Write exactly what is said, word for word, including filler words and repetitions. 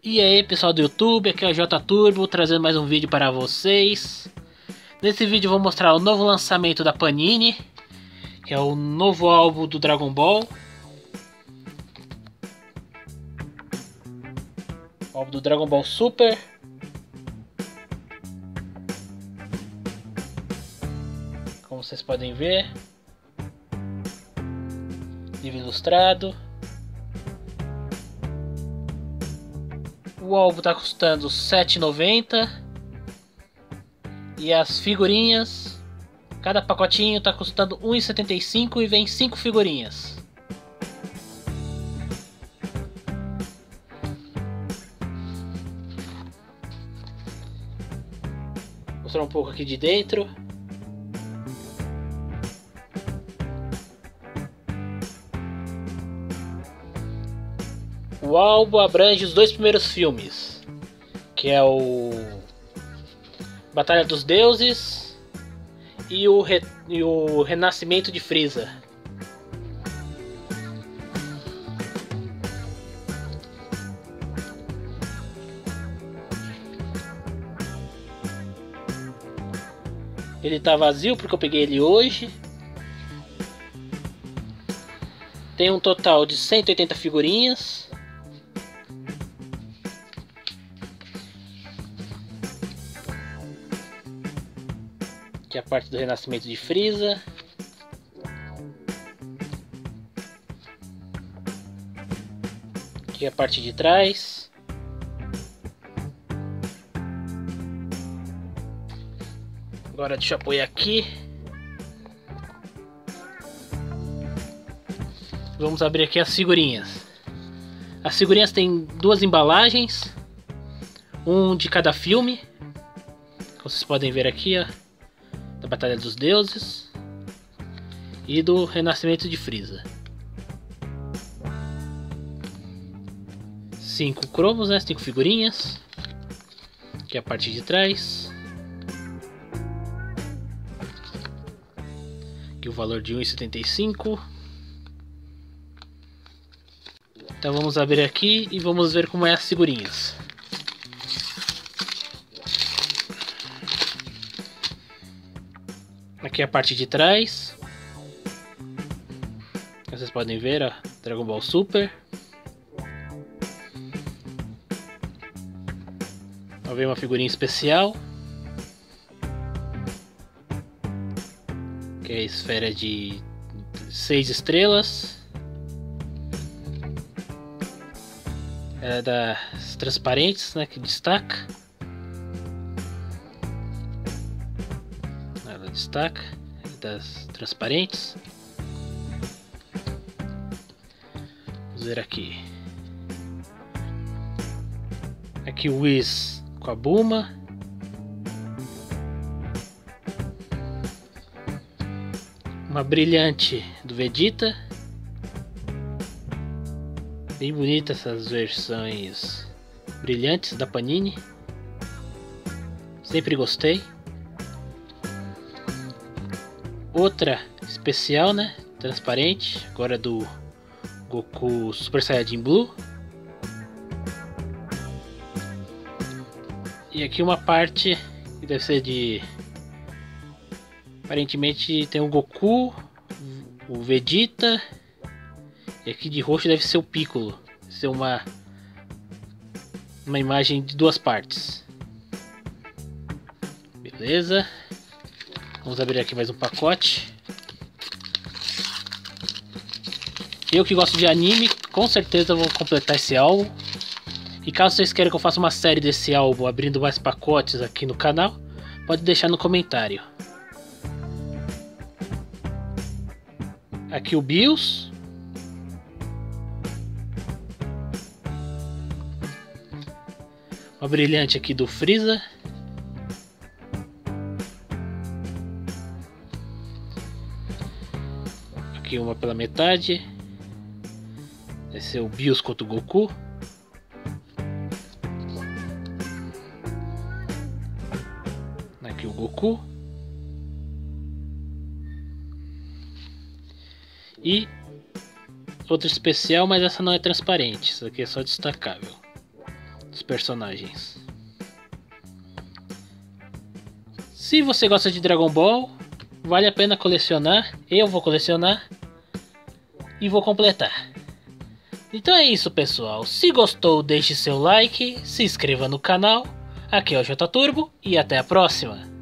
E aí pessoal do YouTube, aqui é o J Turbo trazendo mais um vídeo para vocês. Nesse vídeo eu vou mostrar o novo lançamento da Panini, que é o novo álbum do Dragon Ball. O álbum do Dragon Ball Super. Como vocês podem ver, livro ilustrado. O álbum está custando sete reais e noventa centavos e as figurinhas, cada pacotinho está custando um real e setenta e cinco centavos e vem cinco figurinhas. Vou mostrar um pouco aqui de dentro. O álbum abrange os dois primeiros filmes, que é o Batalha dos Deuses e o, Re... e o Renascimento de Frieza. Ele tá vazio porque eu peguei ele hoje. Tem um total de cento e oitenta figurinhas. Aqui é a parte do Renascimento de Frieza. Aqui é a parte de trás. Agora deixa eu apoiar aqui. Vamos abrir aqui as figurinhas. As figurinhas têm duas embalagens, um de cada filme. Como vocês podem ver aqui, ó, da Batalha dos Deuses e do Renascimento de Frieza. Cinco cromos, né? Cinco figurinhas. Aqui é a parte de trás. Aqui o valor de um real e setenta e cinco centavos. Então vamos abrir aqui e vamos ver como é as figurinhas. Aqui é a parte de trás. Vocês podem ver, ó, Dragon Ball Super. Ó, vem uma figurinha especial, que é a esfera de seis estrelas. É das transparentes, né, que destaca. Ela destaca das transparentes. Vamos ver aqui. Aqui o Whis com a Bulma. Uma brilhante do Vegeta. Bem bonita essas versões brilhantes da Panini. Sempre gostei. Outra especial, né? Transparente. Agora do Goku Super Saiyajin Blue. E aqui uma parte que deve ser de... Aparentemente tem o Goku, o Vegeta. E aqui de roxo deve ser o Piccolo. Deve ser uma, uma imagem de duas partes. Beleza. Vamos abrir aqui mais um pacote. Eu que gosto de anime, com certeza vou completar esse álbum. E caso vocês queiram que eu faça uma série desse álbum, abrindo mais pacotes aqui no canal, pode deixar no comentário. Aqui o Bills. Uma brilhante aqui do Frieza. Aqui uma pela metade. Esse é o Bills contra o Goku. Aqui o Goku. E outra especial, mas essa não é transparente. Isso aqui é só destacável. dos personagens. Se você gosta de Dragon Ball, vale a pena colecionar. Eu vou colecionar e vou completar. Então é isso, pessoal. Se gostou, deixe seu like, se inscreva no canal. Aqui é o J Turbo e até a próxima.